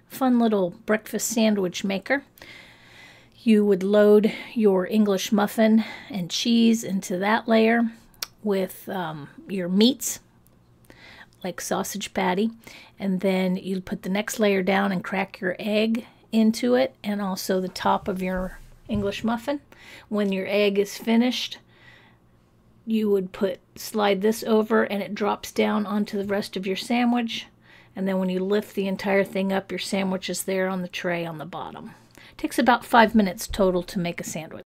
fun little breakfast sandwich maker. You would load your English muffin and cheese into that layer with your meats, like sausage patty, and then you put the next layer down and crack your egg into it, and also the top of your English muffin. When your egg is finished, you would slide this over and it drops down onto the rest of your sandwich, and then when you lift the entire thing up, your sandwich is there on the tray on the bottom. It takes about 5 minutes total to make a sandwich.